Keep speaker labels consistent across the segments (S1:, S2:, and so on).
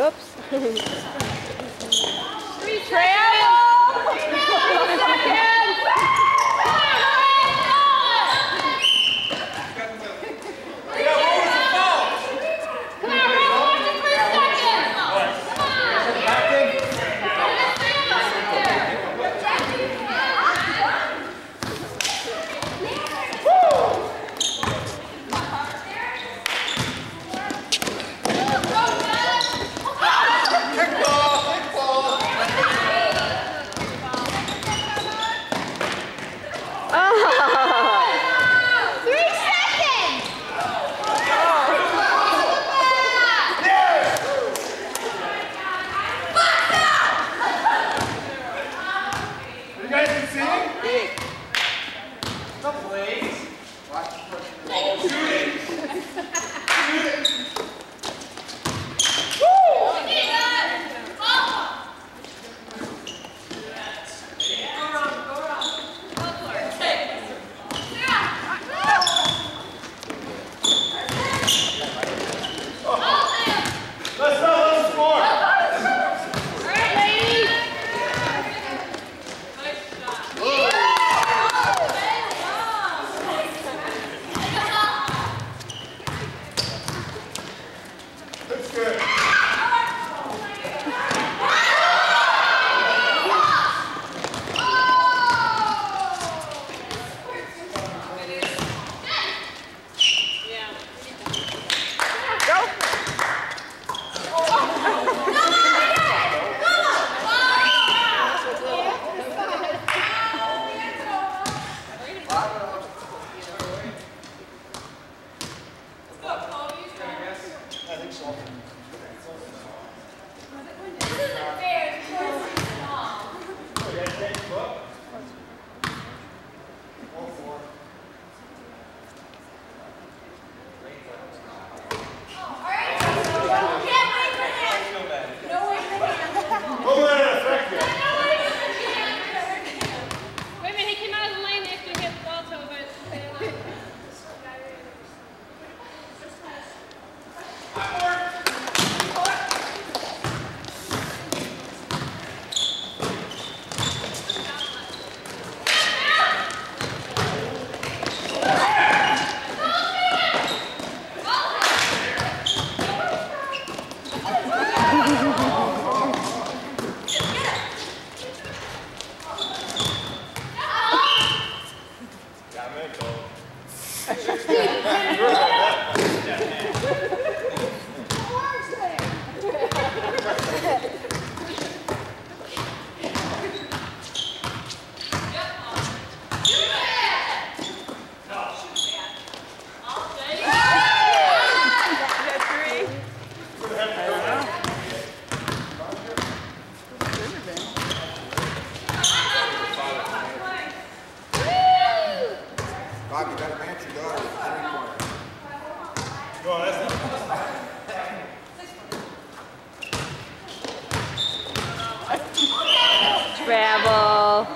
S1: Oops. Travel.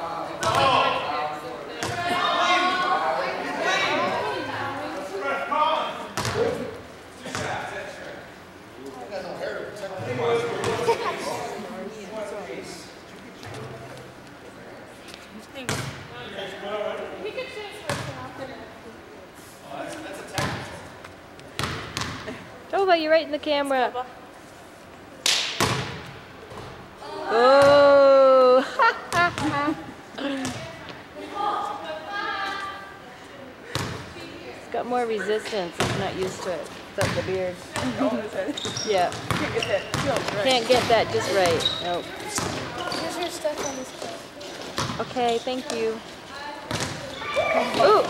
S1: Tova, you're right in the camera. Oh! It's got more resistance. I'm not used to it. Except the beard. Yeah. Can't get that just right. Nope.
S2: Here's your stuff on this plate.
S1: Okay, thank you. Ooh!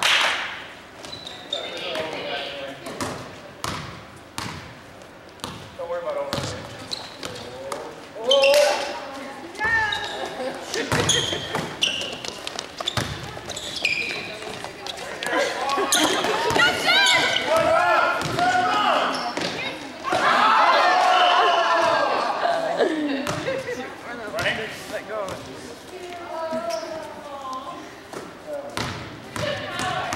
S3: Don't worry about all that.
S2: Go,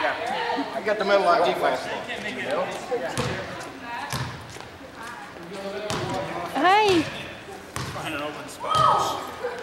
S3: Yeah. I got the middle on defense.
S1: Hi.
S4: Find an open spot.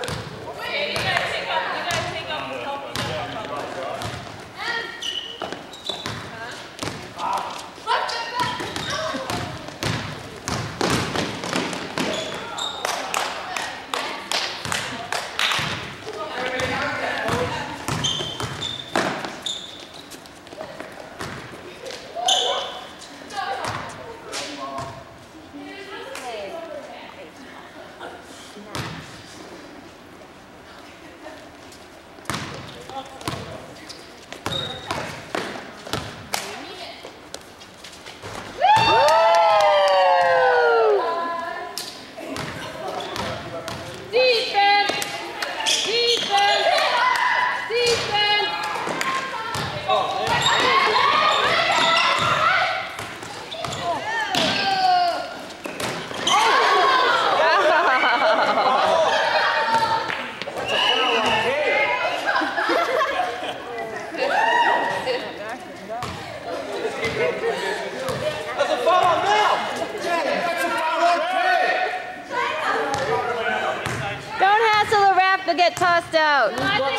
S1: To get tossed out.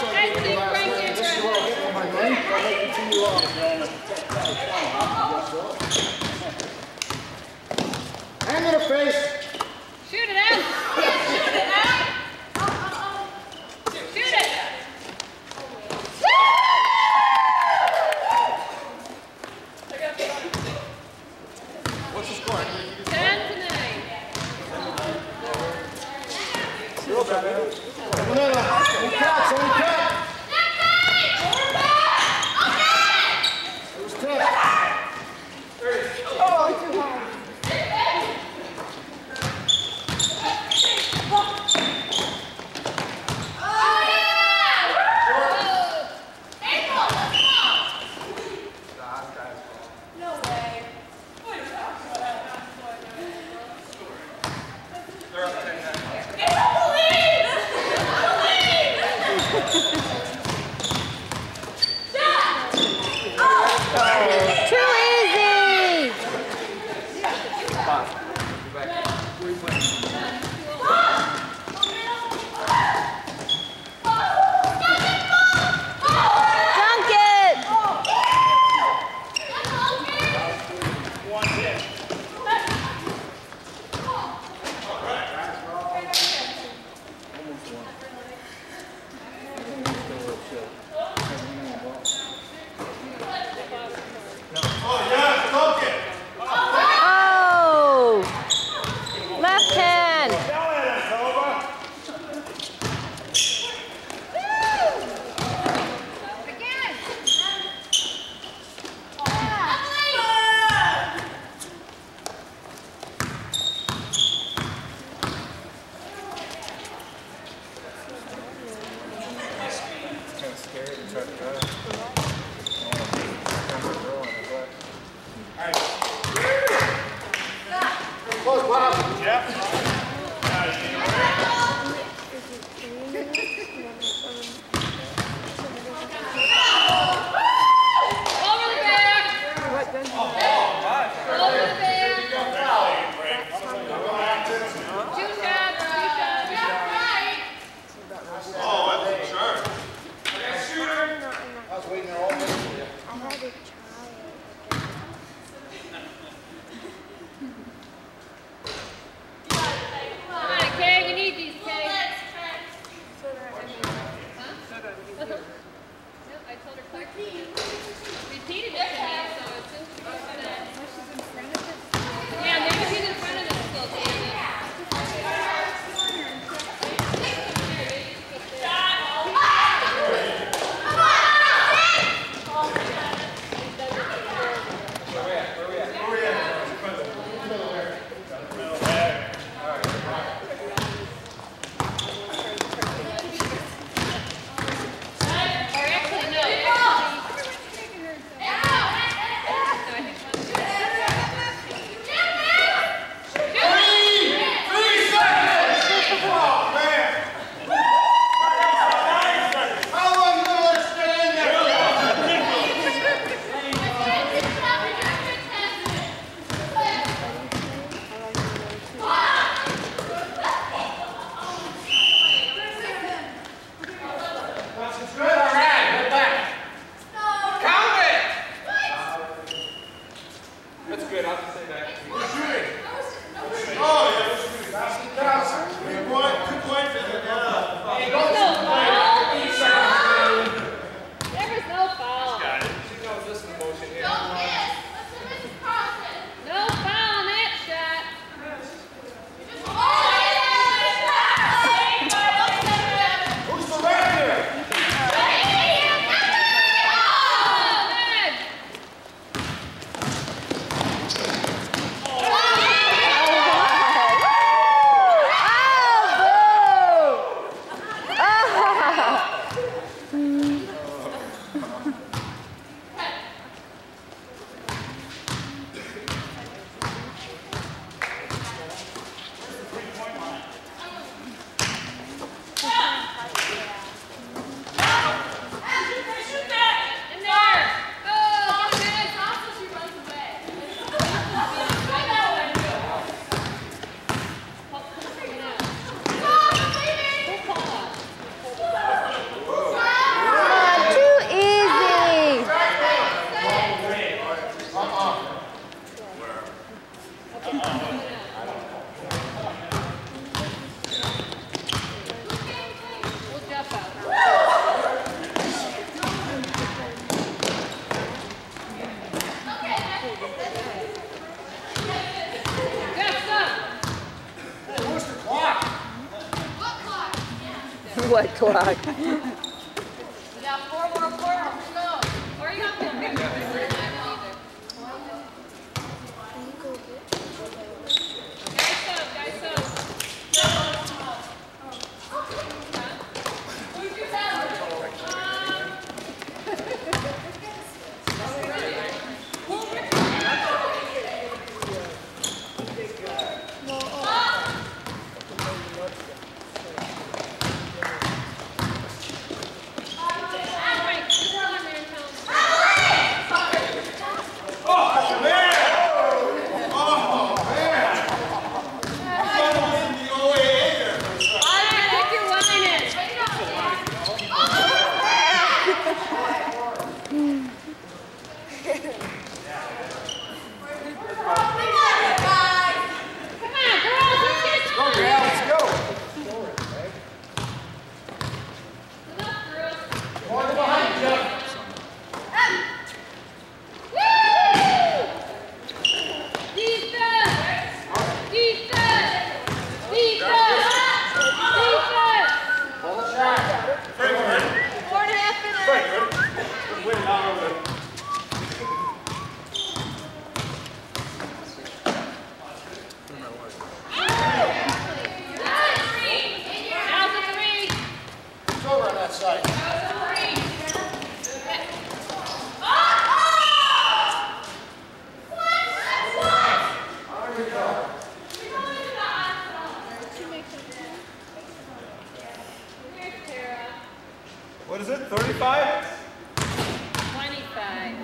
S3: Hand in the face.
S2: Shoot it out. Shoot it out. Shoot it.
S3: What's the score?
S2: 10-9.
S3: Manila, we cut.
S4: good. I'll just say that.
S3: Oh, yeah. Good point. Good point.
S1: There was no foul.
S4: Got it. She knows this is the motion here.
S1: No foul on that shot.
S3: Who's the ref here?
S1: What clock?
S2: We got 4 more quarters. Let's go. Where are you going? I don't either. Can you go get? Guys up. Who's your salad?
S4: What is it? 35?
S1: 25.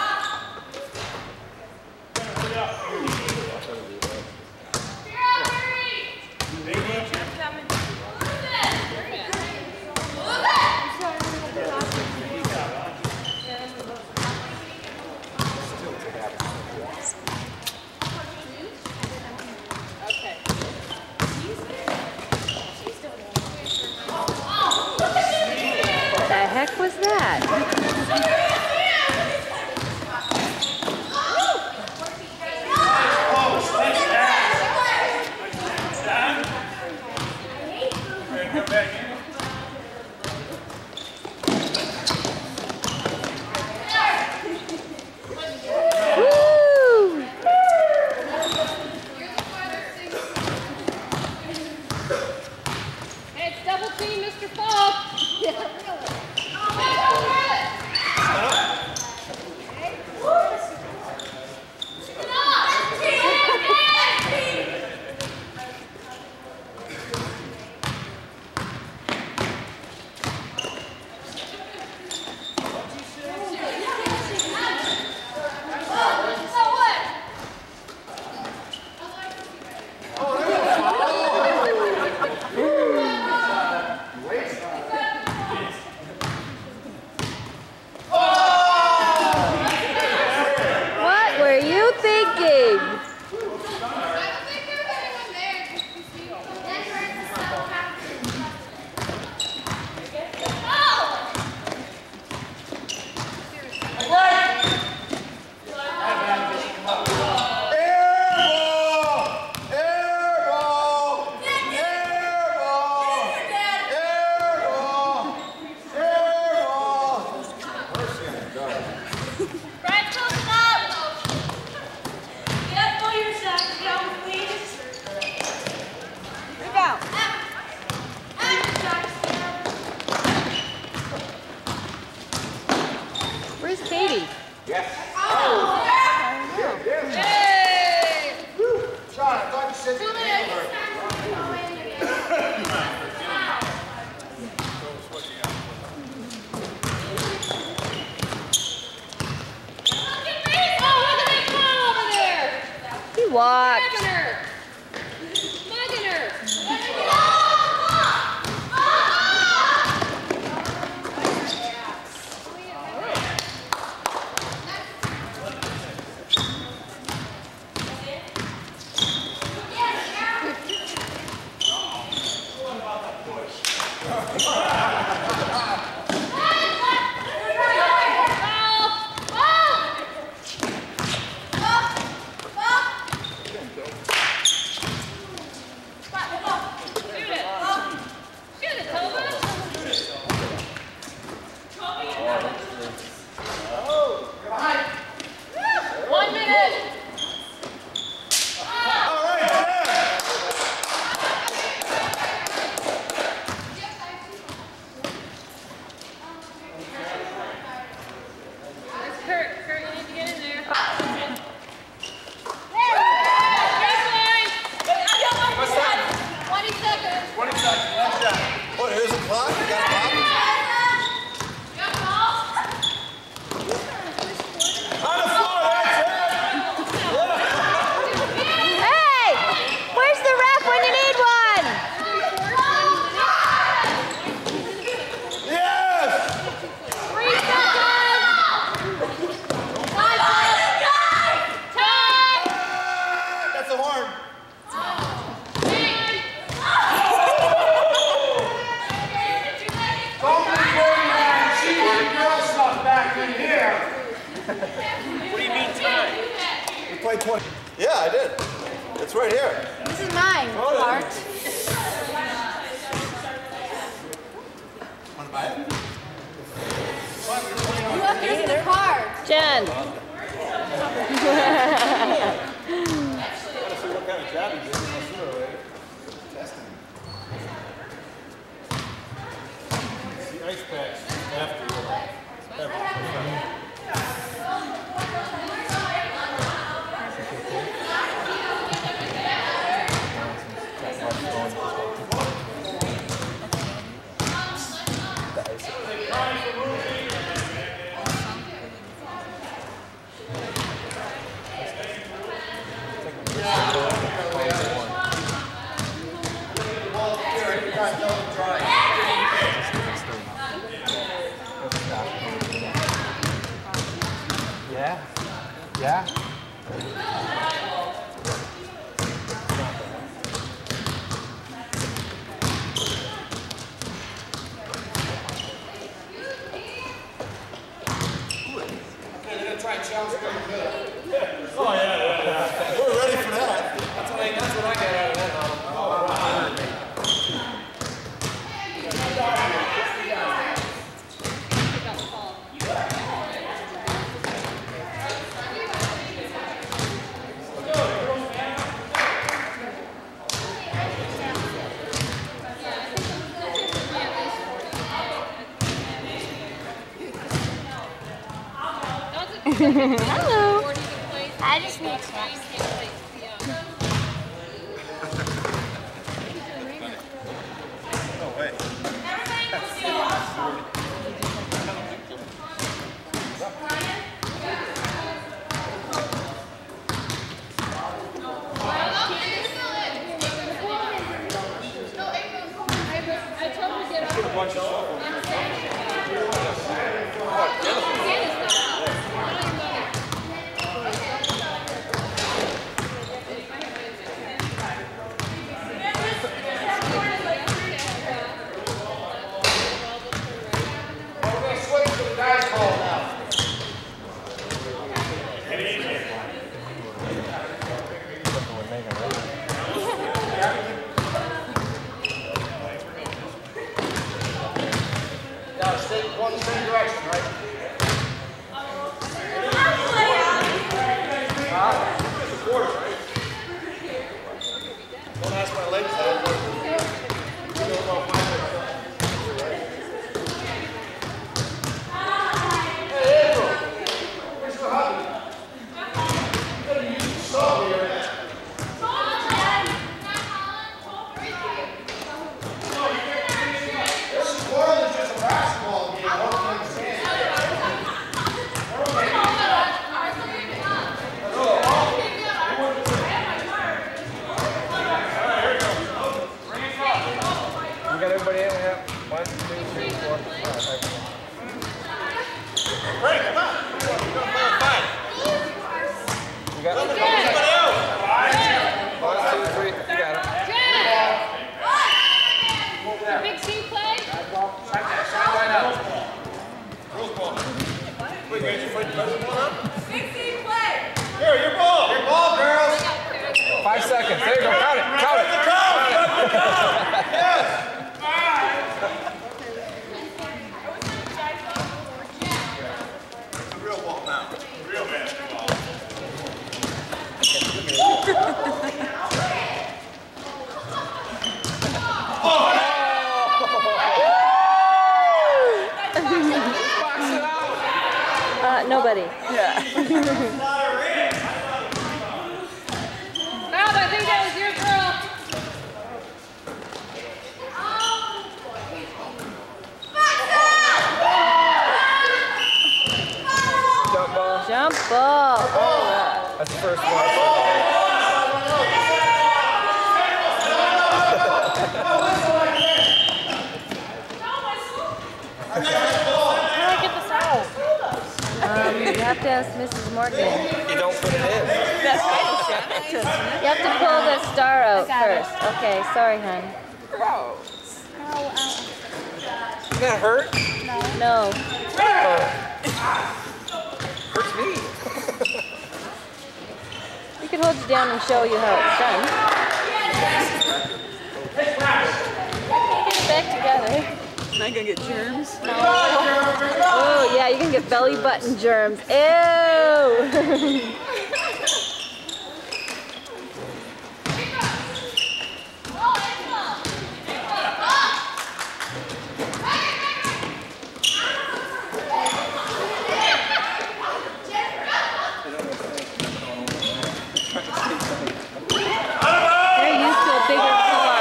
S1: The heck was that? Woo! walked.
S2: Mugging her. Mugging her.
S3: Yeah, I did. It's right here.
S5: This is mine, Art.
S3: Want to buy it?
S5: Look, here's the card.
S1: Jen.
S3: What kind of job you did? Testing. The ice packs after.
S6: Yeah. Yeah.
S3: Oh, yeah. We're ready for that.
S4: That's what I get out of that.
S5: Hello. I just need snacks.
S3: No way.
S4: 1, 2, 3. You got it.
S2: Big C play. Big C play.
S3: Here, your ball. Your ball, girls.
S4: 5 seconds. There you go. Count it. Count it.
S3: Yes. It's a real ball now. Real basketball.
S1: Nobody.
S2: Bob, I think that was your girl.
S4: Jump ball.
S1: Jump ball. All right.
S4: That's the first one.
S1: You have to ask Mrs. Morgan.
S4: You don't put it in.
S1: You have to pull the star out first. Okay, sorry, hon.
S4: Does that hurt?
S1: No.
S4: Hurts me.
S1: We can hold you down and show you how it's done. Get it back together.
S7: Am I gonna get germs?
S1: No. Oh, yeah, you can get belly button germs. Ew! They're used to a bigger floor.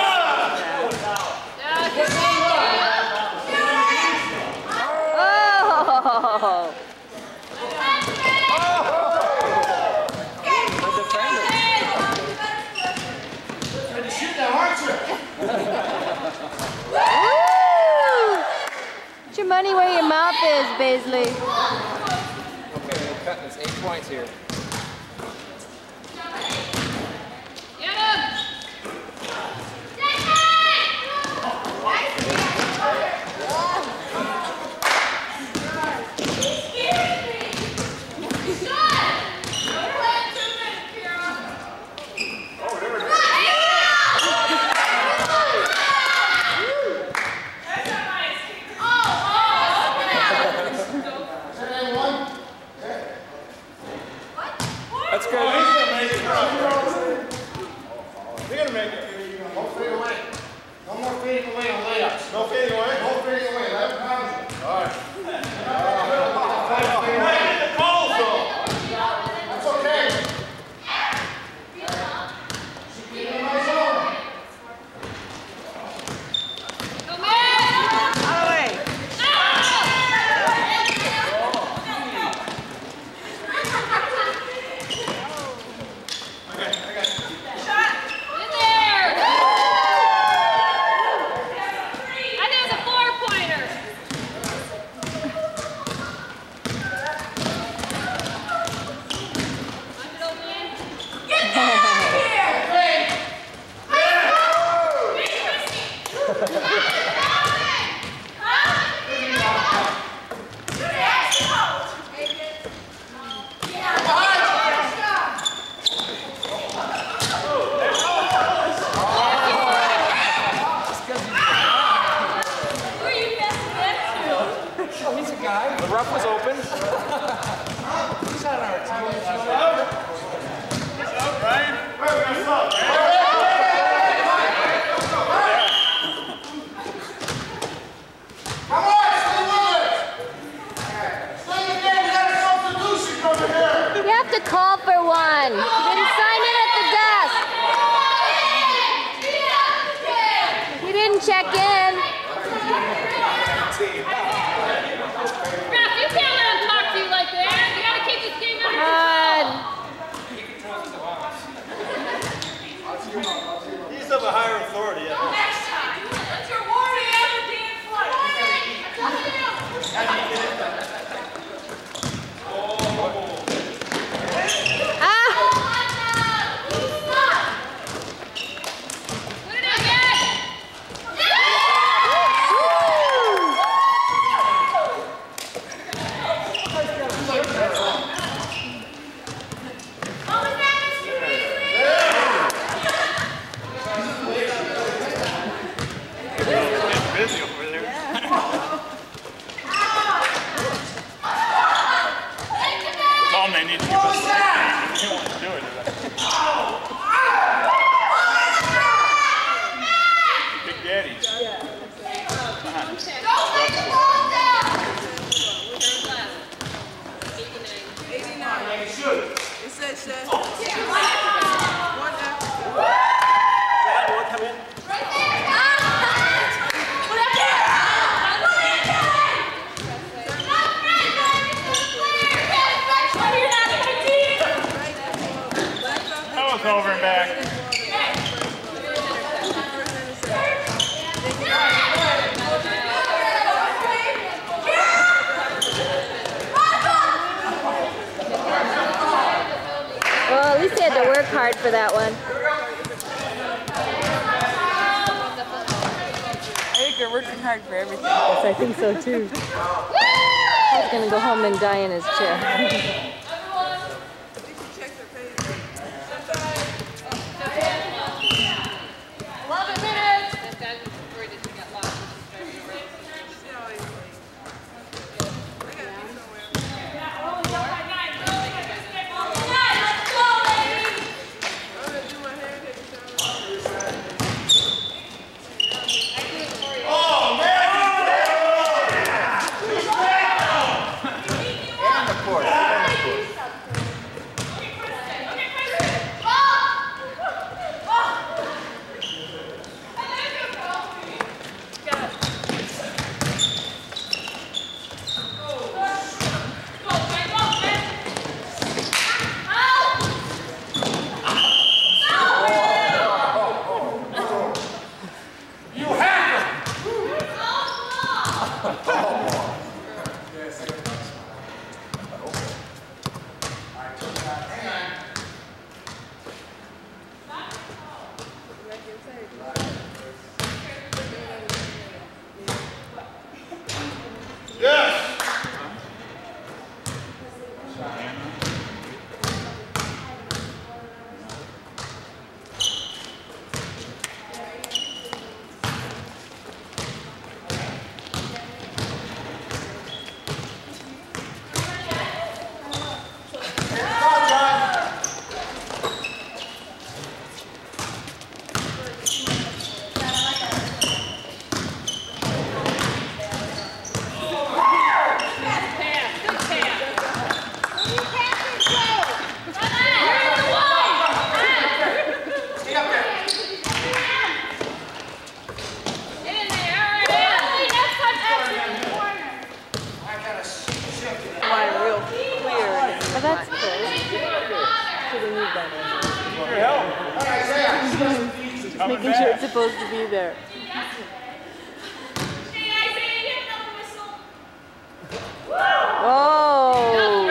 S1: Oh!
S3: Ready to shoot now, aren't you?
S1: Woo! Put your money where your mouth is, Baisley.
S4: Okay, we're cutting this 8 points here. That's good.
S3: He's gonna make it. He's gonna make it. Don't fade away. No more fading away on layups. No fading away? No fading away. 11 pounds. All right. Right in the goal zone. That's okay. Keep in my zone.
S4: The rough was open.
S3: He's on our team. Brian? Where are we going to stop? Come on, stay with it. Stay with it. We got a substitution coming here.
S1: You have to call for one. You didn't sign in at the desk. You didn't check in.
S2: You can't let him talk to you like that. You gotta keep this game under control.
S3: He's of a higher authority. Yeah.
S2: Next time. That's your warning every damn play.
S1: Ah!
S8: they need to give us something. They want to do it. Big Daddy.
S2: Yeah.
S7: It says that.
S6: Come in.
S8: That was over and back.
S1: Well, at least they had to work hard for that one.
S7: I think they're working hard for everything.
S1: Yes, I think so too. He's gonna go home and die in his chair. That's cool. So they need that. Just making sure it's supposed to be there. Oh!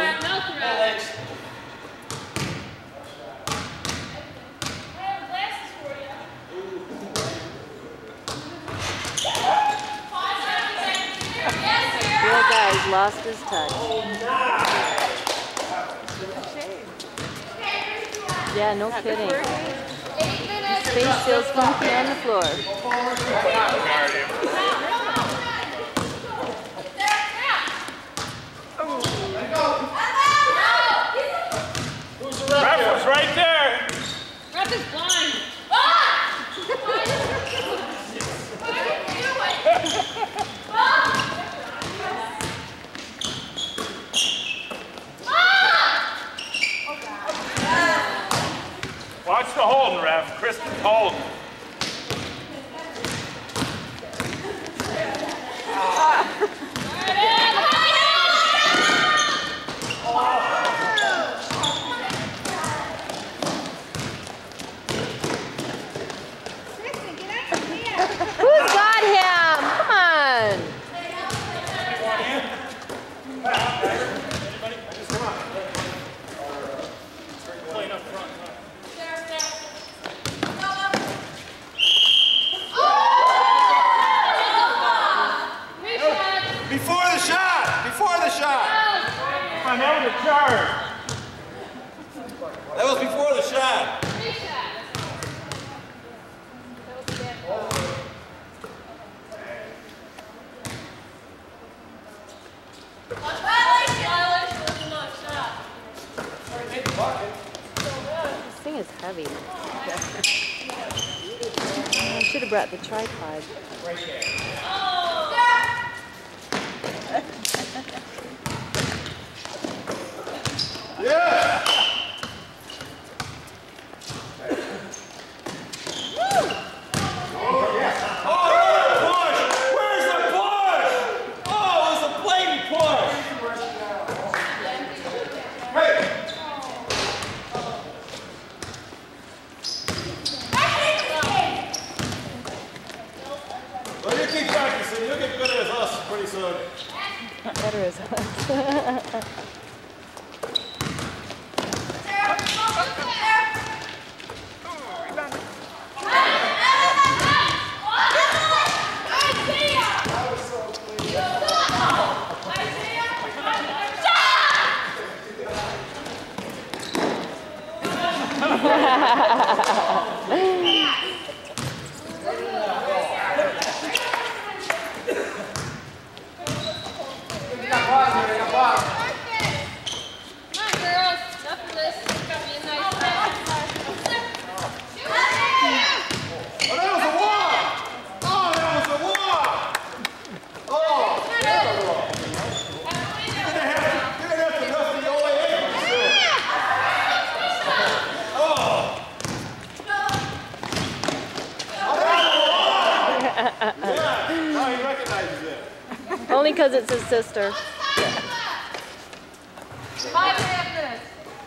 S1: Poor guy's lost his touch. Yeah, no kidding. His face feels funky on the floor.
S8: Ref was right there.
S2: Ref is blind.
S8: Watch the holding, ref. Kristen's holding.
S1: Who's got him? Come on.
S3: Before the shot! Before the shot!
S8: Come on, that was a charge.
S3: That was before the shot.
S1: This thing is heavy. I should have brought the tripod.
S3: Yeah!
S1: Better as us. Only because it's his sister.
S2: 5.5 minutes.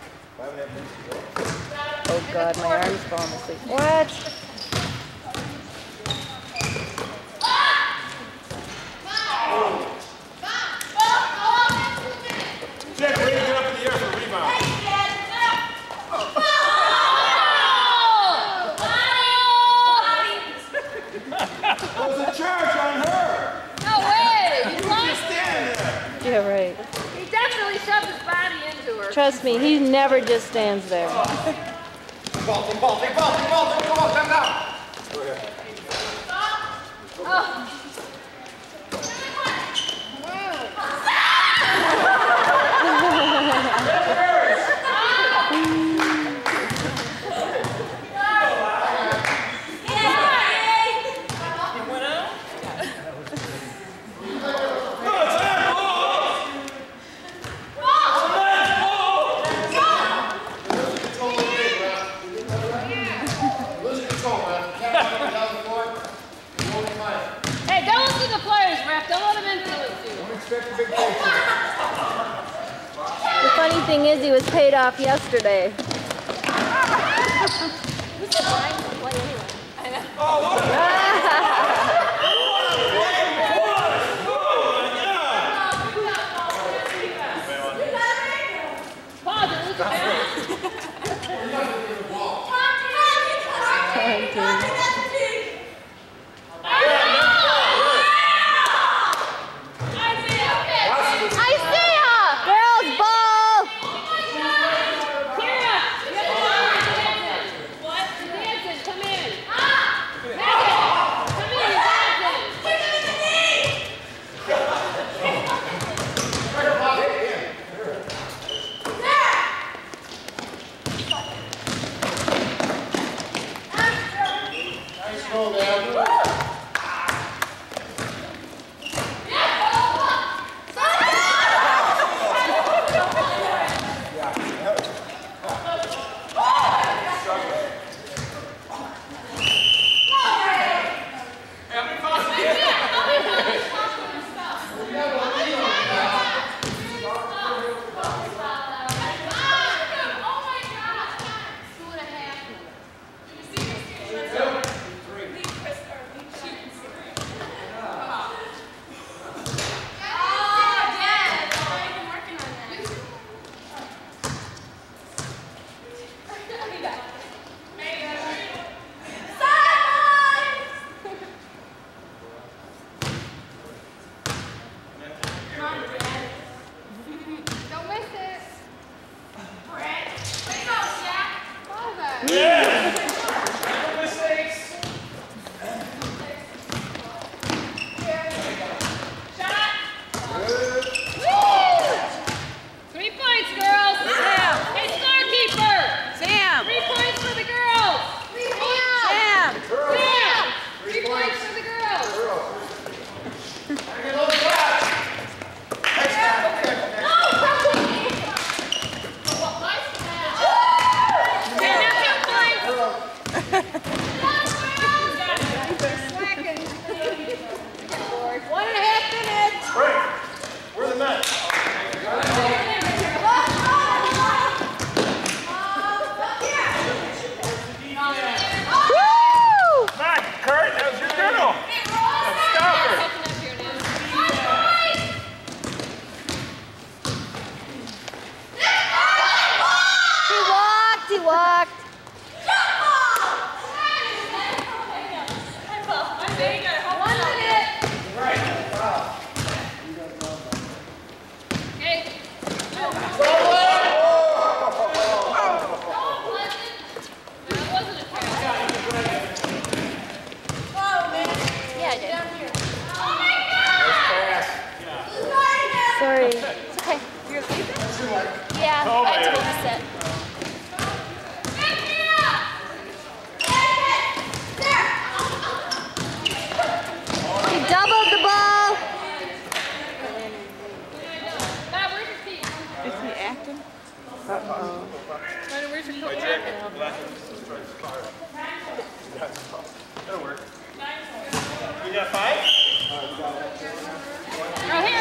S1: Oh God, my arm's falling asleep. What?
S3: Jack, bring it up in the air for a rebound. There's a charge on her.
S2: No way! You
S3: Just
S2: lost.
S3: stand there.
S1: Yeah, right.
S2: He definitely shoved his body into her.
S1: Trust me, he never just stands there.
S3: Ball, take ball, take ball, take ball, take ball, come down. Go ahead.
S2: Oh. Hey, don't listen to the players, ref. Don't let them influence you.
S1: The funny thing is, he was paid off yesterday.
S2: Who's the blind to play anyway? I know. Pause it, look at
S1: Girls, ball!
S2: Kira, you have to dancing. What? Dancing, come in. Megan, come in, dancing.
S3: Nice goal there.
S2: 3 points, girls. Yeah. Hey, scorekeeper.
S1: walked. Sorry. It's okay. You're leaving? Yeah, I had to babysit. He doubled the ball.
S7: Is he acting? Uh-oh. Where's your coach?
S8: That'll work. You got 5?
S2: Right here.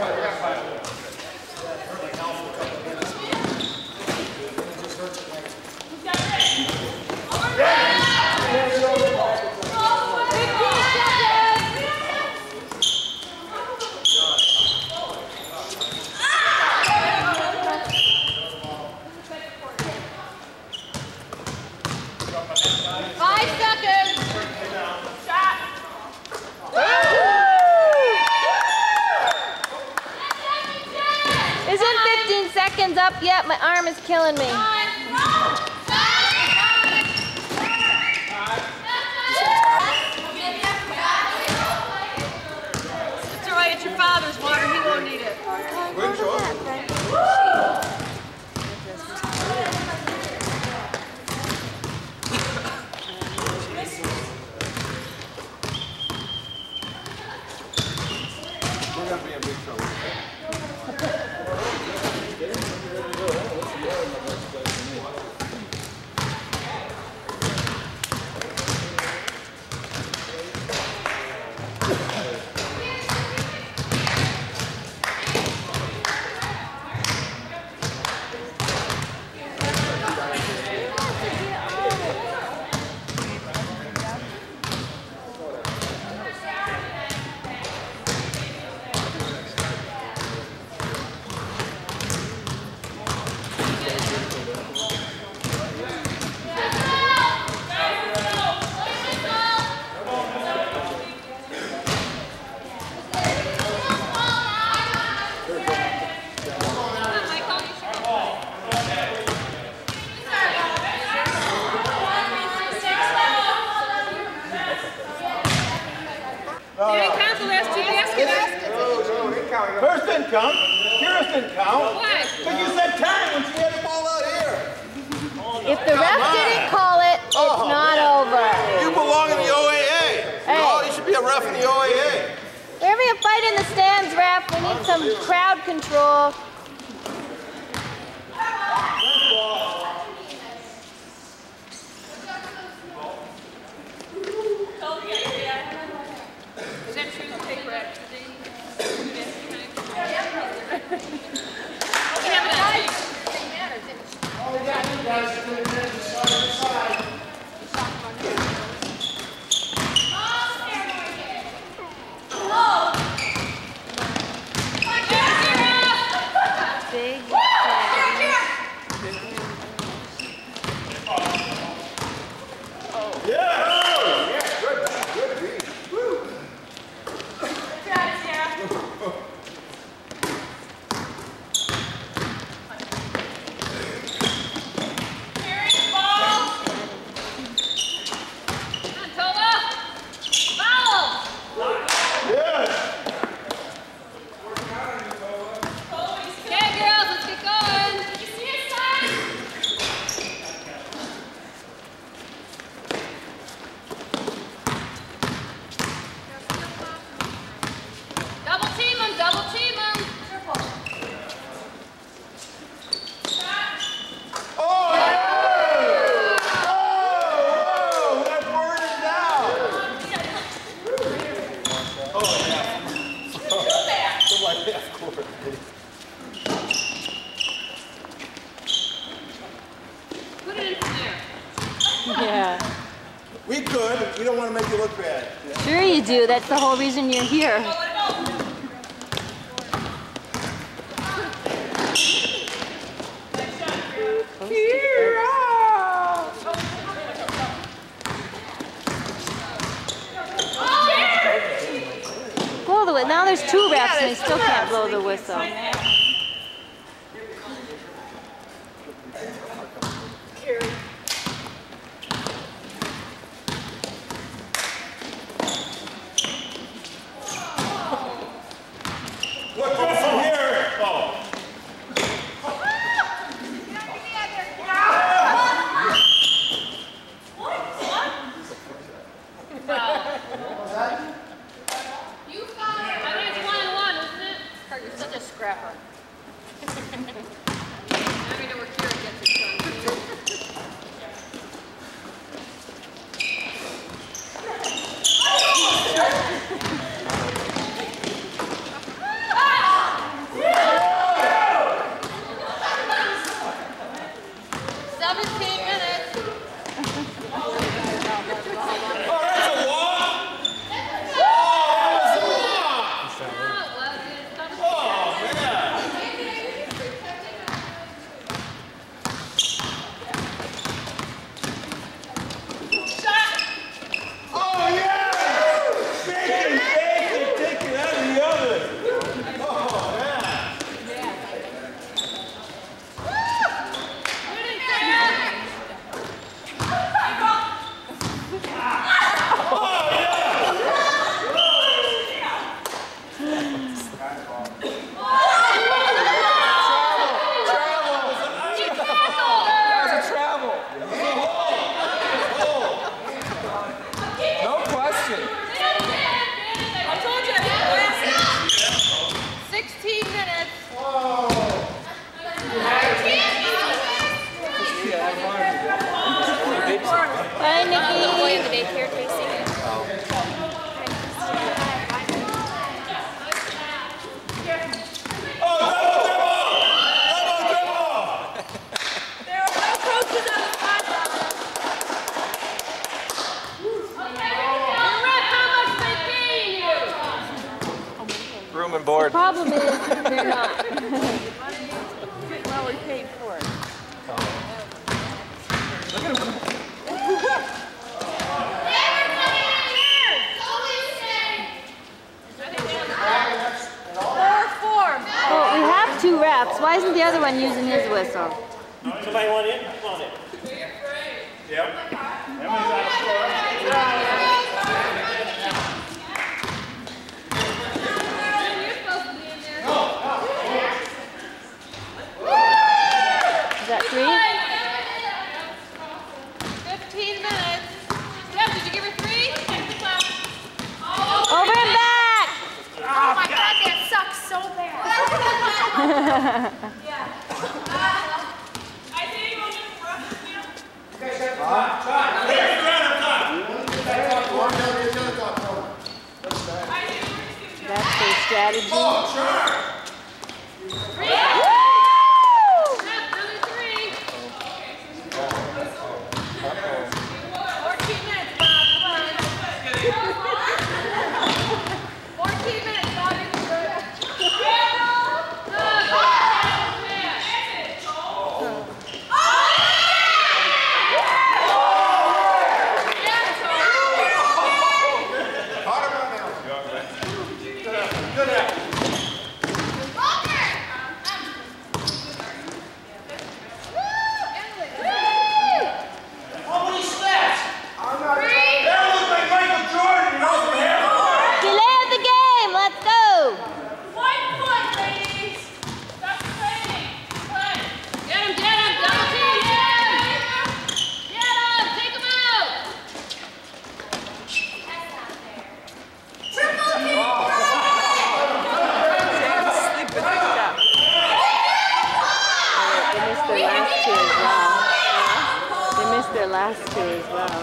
S1: Isn't 15 seconds up yet? My arm is killing me.
S2: Throw it at your father's water. He won't need it.
S4: We're going to be in big trouble.
S3: First didn't count. Curious didn't count.
S2: Why?
S3: But you said time when she had the ball out here.
S1: If the ref didn't call it, it's not over.
S3: You belong in the OAA.
S1: Hey.
S3: You should be a ref in the OAA.
S1: We're having a fight in the stands, ref. We need some crowd control.
S2: Is that true? Paper accident?
S3: All we got to do, guys, is put it in the side.
S1: Big Yeah.
S3: We could. We don't want to make you look bad.
S1: Sure you do. That's the whole reason you're here.
S7: Kira!
S1: they still can't blow the whistle.
S3: Look good from here. Oh.
S2: You're such a scrapper. Having to work here against his son.
S1: Bye, Nikki.
S2: The boy in the daycare, Tracy.
S4: Room and board.
S1: The problem is they're not.
S7: Well, we paid for it.
S4: Look at him.
S1: Well, we have 2 reps. Why isn't the other one using his whistle?
S8: Somebody want in? Come on in. Yep. Emily's out of score.
S1: Is that 3?
S2: 15 minutes. Deb, did you give her 3?
S1: Over and back!
S5: Oh my God, that sucks so bad.
S1: That's their strategy.
S2: Woo!
S1: Their last 2 as well.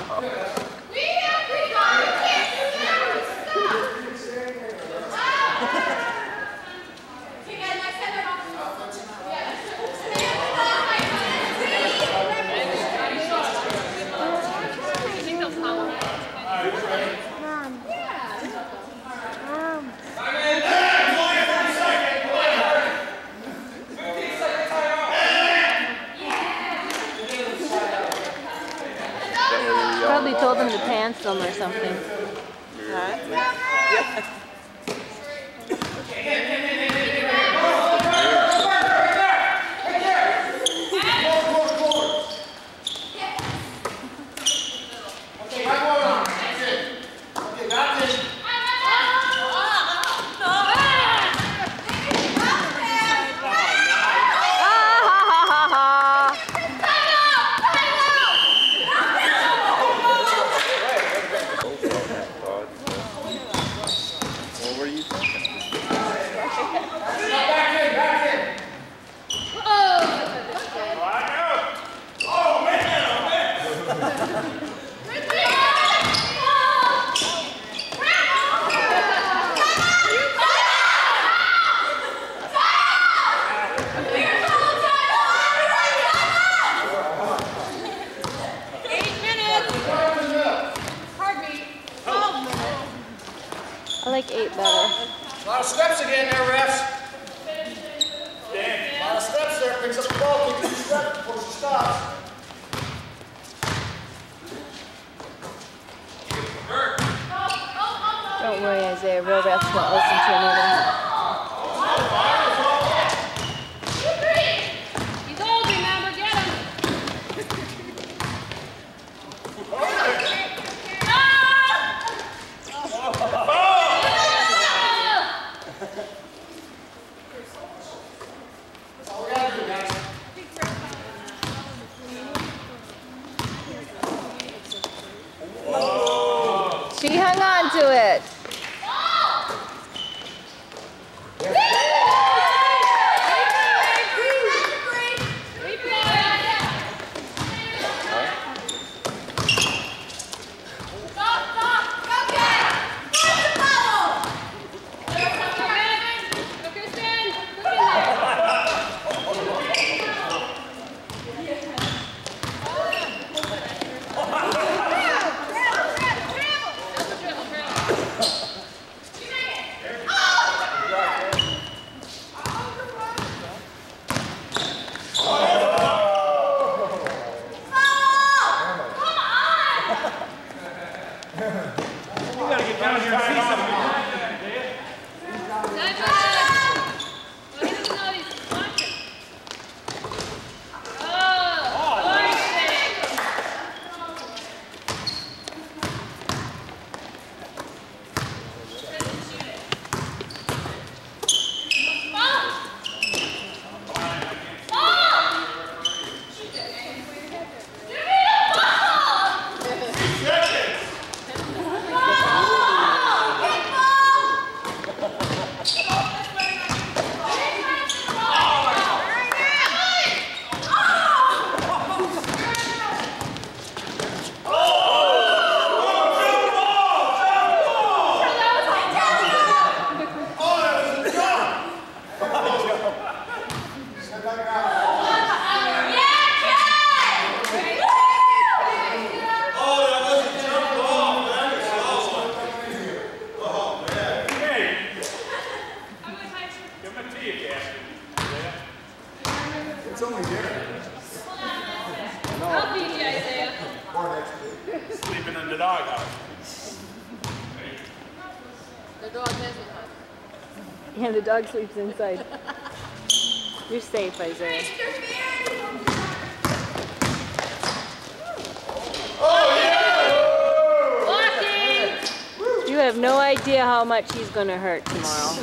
S1: Probably told them to pants them or something.
S7: Huh? Yeah.
S1: like 8 better.
S3: A lot of steps again there, refs.
S8: Dan.
S3: A lot of steps there. Picks up the ball, takes 2 steps before she stops.
S1: Don't worry, Isaiah. Real refs won't listen to anything.
S2: He's old, remember? Get him.
S3: That's all we gotta do, guys.
S1: She hung on to it.
S3: It's only dinner.
S2: I'll feed you, Isaiah.
S3: Or next week.
S8: Sleeping in the doghouse.
S2: The dog has a hut.
S1: Yeah, the dog sleeps inside. You're safe, Isaiah.
S2: Walking!
S1: You have no idea how much he's going to hurt tomorrow.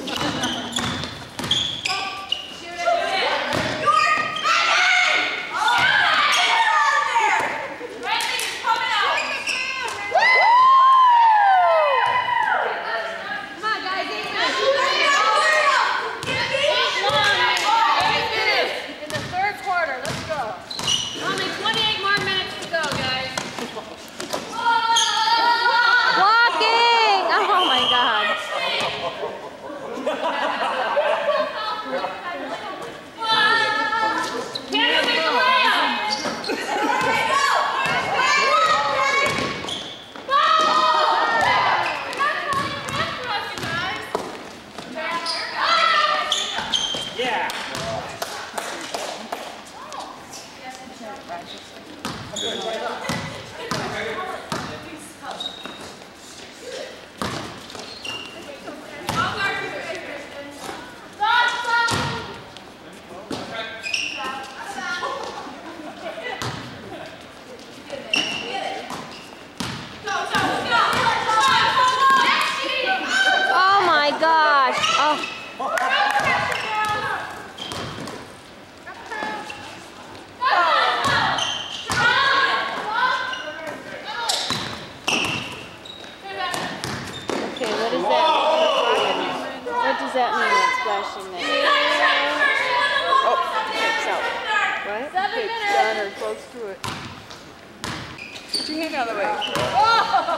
S1: What does that mean when it's flashing there? Oh, it's out. What?
S2: 7
S1: It's
S2: minutes.
S1: done or close to it.
S7: Get your hand out of the way.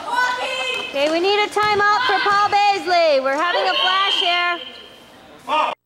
S1: Okay, we need a timeout for Paul Baisley. We're having a flash here.